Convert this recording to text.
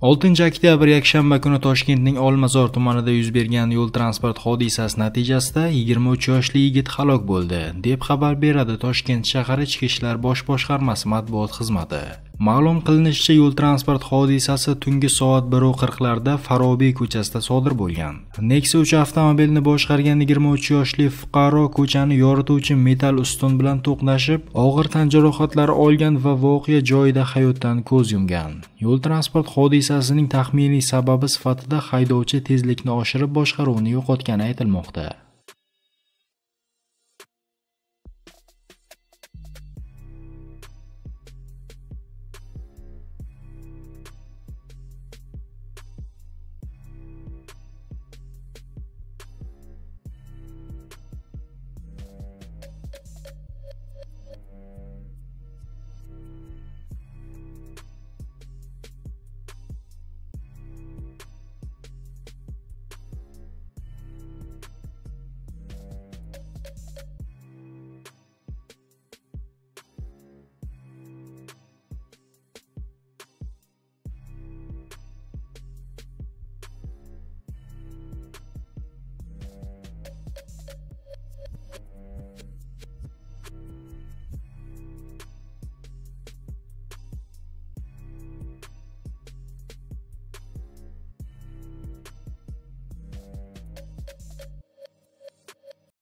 6 oktyabr yakshanba kuni Toshkentning Olmazor tumanida yuz bergan yo'l transport hodisasi natijasida 23 yoshli yigit halok bo'ldi, deb xabar beradi Toshkent shahar Ichki ishlar bosh boshqarmasi matbuot xizmati. Ma'lum qilinishicha, yo'l transport hodisasi tungi soat 1:40larda Farobiy ko'chasida sodir bo'lgan. Nexia 3 avtomobilni boshqargan 23 yoshli fuqaro ko'chani yorituvchi metall ustun bilan to'qnashib, og'ir tan jarohatlari olgan va voqea joyida hayotdan ko'z yumgan. Yo'l transport hodisasining taxminiy sababi sifatida haydovchi tezlikni oshirib boshqaruvni yo'qotgani aytilmoqda.